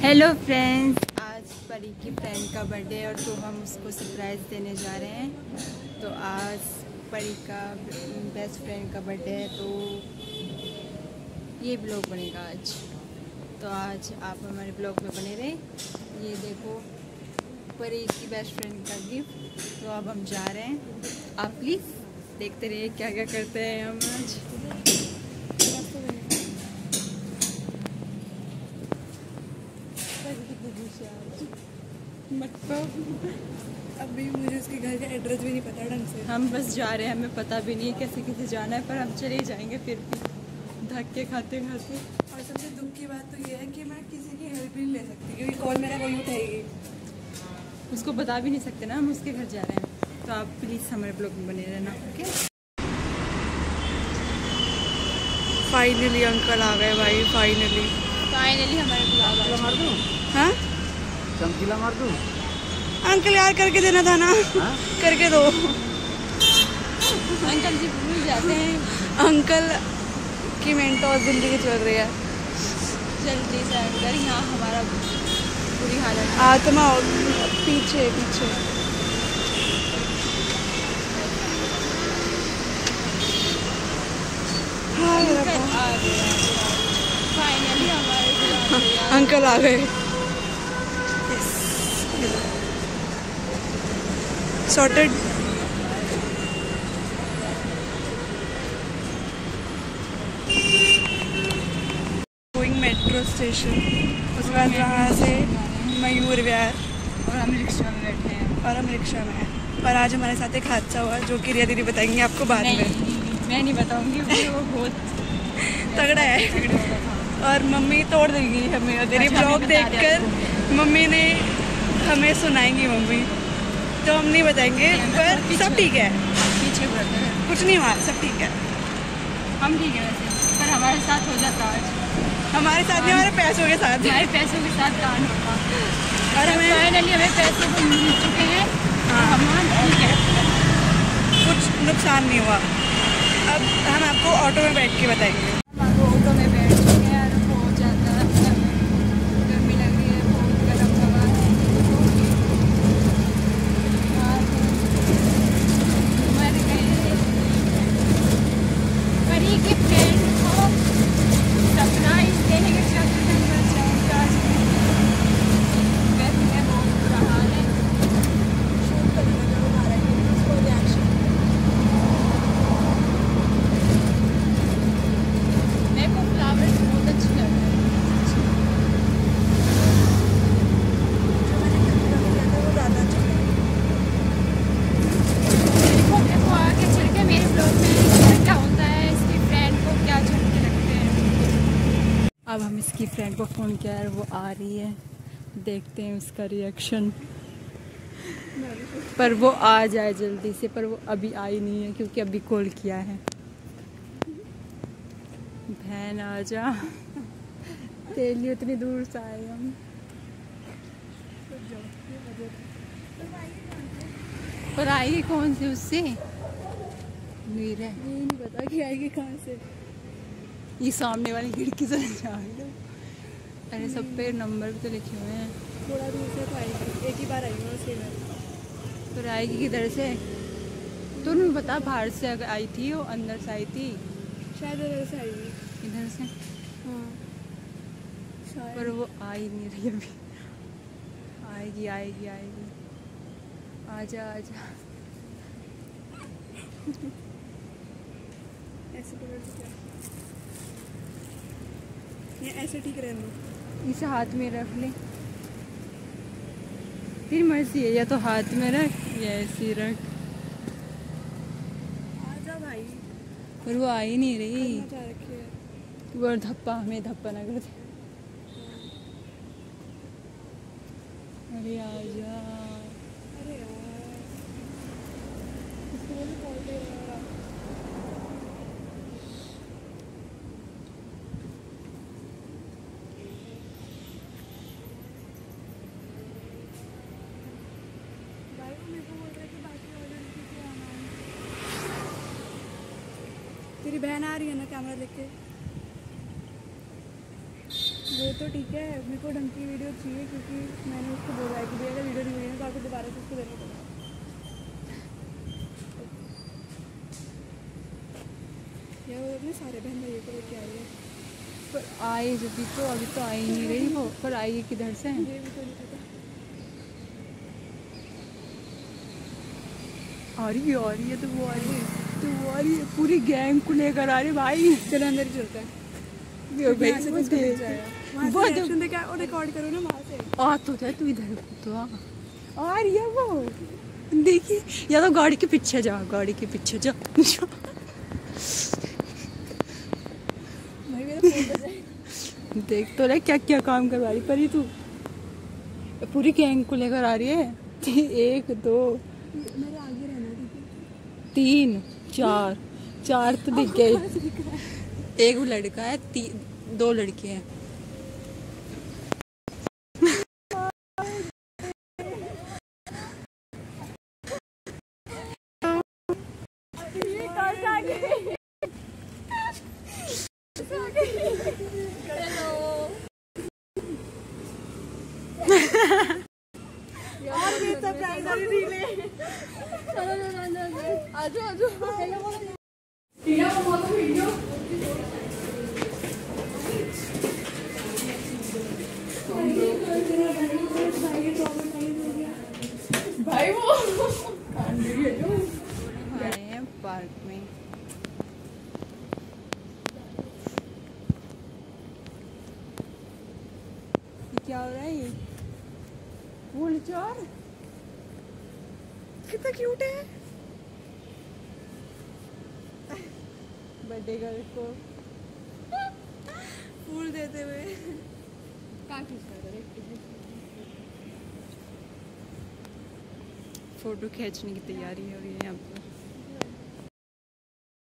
Hello friends, आज परी की फ्रेंड का बर्थडे है और तो हम उसको सरप्राइज़ देने जा रहे हैं। तो आज परी का बेस्ट फ्रेंड का बर्थडे है, तो ये ब्लॉग बनेगा आज। तो आज आप हमारे ब्लॉग में बने रहें। ये देखो परी की बेस्ट फ्रेंड का गिफ्ट। तो अब हम जा रहे हैं, आप प्लीज़ देखते रहिए क्या क्या करते हैं हम आज। अभी मुझे उसके घर का एड्रेस भी नहीं पता ढंग से। हम बस जा रहे हैं, हमें पता भी नहीं है कैसे कैसे जाना है, पर हम चले जाएंगे फिर भी धक्के खाते खाते। और सबसे दुख की बात तो ये है कि मैं किसी की हेल्प भी नहीं ले सकती क्योंकि कॉल मेरा वही उठाएगी। उसको बता भी नहीं सकते ना हम उसके घर जा रहे हैं। तो आप प्लीज़ हमारे ब्लॉग में बने रहना, ओके। फाइनली अंकल आ गए भाई, फाइनली हमारे ब्लॉग आ गए। हाँ चमकीला मार दूं? अंकल यार करके देना था ना। करके दो। अंकल जी भूल जाते हैं। अंकल की मेंटोस जिंदगी चल रही है। जल्दी से अंकल, यहाँ हमारा बुरी हालत है। आत्मा पीछे पीछे। फाइनली हमारे अंकल आ गए। सॉर्टेड। गोइंग मेट्रो स्टेशन, उसके बाद वहाँ से मयूर विहार, और हम रिक्शा में बैठे हैं। और हम रिक्शा में हैं। और आज हमारे साथ एक हादसा हुआ जो कि रिया दीदी बताएंगे आपको बाद में। मैं नहीं बताऊंगी, वो बहुत तगड़ा है। और मम्मी तोड़ देगी हमें, और तेरी ब्लॉग देखकर मम्मी ने हमें सुनाएंगी मम्मी, तो हम नहीं बताएंगे, पर सब ठीक है। पीछे पड़ते हैं, कुछ नहीं हुआ, सब ठीक है। हम ठीक है वैसे, पर हमारे साथ हो जाता आज। हमारे साथ नहीं, हमारे पैसों के साथ। हमारे पैसों के साथ कांड होता। और हमें फाइनली हमें पैसे तो मिल चुके हैं। हाँ, ठीक है, कुछ नुकसान नहीं हुआ। अब हम आपको ऑटो में बैठ के बताएंगे। हम ऑटो में बैठ चुके हैं और हो जाता है, गर्मी लग रही है, बहुत गर्म हवा है। मर गए परी के फ्रेंड को सरप्राइज देने के चक्कर में मर जाएंगे आज। गर्मी में बहुत बुरा हाल है। शूट करने लगे हमारा उसको रिएक्शन। मेरे को फ्लावर्स बहुत अच्छे लगते हैं। देखो आगे चल के मेरे ब्लॉग में क्या होता है, इसकी फ्रेंड को क्या झटके लगते हैं। अब हम इसकी फ्रेंड को फ़ोन किया है, वो आ रही है, देखते हैं उसका रिएक्शन। पर वो आ जाए जल्दी से, पर वो अभी आई नहीं है क्योंकि अभी कॉल किया है। बहन आ जा, तेरे लिए उतनी दूर से आए हम। पर आएगी कौन सी उससे नीर है, ये नहीं पता कि आएगी कहाँ से। ये सामने वाली खिड़की से जा रही है। अरे सब पे नंबर भी तो लिखे हुए हैं। थोड़ा दूर से तो आएगी, एक ही बार आई हूँ उसके घर। पर आएगी किधर से? तो नहीं पता, बाहर से अगर आई थी वो अंदर से आई थी, शायद उधर से आएगी। इधर से। हाँ शायद। पर वो आ ही नहीं रही अभी। आएगी आएगी आएगी, आजा आजा। ऐसे पकड़ के क्या? ये ऐसे ठीक रहना। इसे हाथ में रख ले, फिर मर्जी है, या तो हाथ में रख या ऐसे रख। आजा भाई। पर वो आ ही नहीं रही। करना चाह रखी है। वो धप्पा, हमें धप्पा ना कर दे। अरे आजा। अरे यार इसको बोले कॉल दे रहा। भाई वो मेरे को बोल रहा है कि बाकी ऑर्डर कीजिए आना। तेरी बहन आ रही है ना कैमरा लेके? वो तो ठीक है, मेरे को ढंग की वीडियो चाहिए क्योंकि मैंने उसको बोला है कि भैया अगर वीडियो नहीं बनी तो आपको दोबारा से उसको देना पड़ेगा। यार वो अपने सारे बहन भाइयों को लेके आ रही है। पर आए जब भी तो अभी तो आई नहीं रही वो, पर आई किधर से? ये भी तो नहीं पता। आ रही है तो वो आ रही है तो वो आ रही है, पूरी गैंग को लेकर आ रही है भाई। चलो अंदर ही चलते हैं। भाई से वो कुछ देख। वहाँ वो से तो- रिएक्शन देके और रिकॉर्ड करो ना वहाँ से। आ तो जाए तू इधर तो आ रही है वो, देखिए। या तो गाड़ी के पीछे जा, गाड़ी के पीछे जा। भाई मेरा फोन बजा। देख तो रहे क्या क्या काम करवा रही परी तू। पूरी गैंग को लेकर आ रही है। 1 2 मेरे आगे रहना ठीक है। 3 4 तो दिख गए। एक लड़का है, 2 लड़के हैं। आए हैं पार्क में। ये क्या हो रहा है? ये फूल चोर कितना क्यूट है। बर्थडे गर्ल को फूल देते हुए। फोटो खींचने की तैयारी हो रही है यहाँ पर।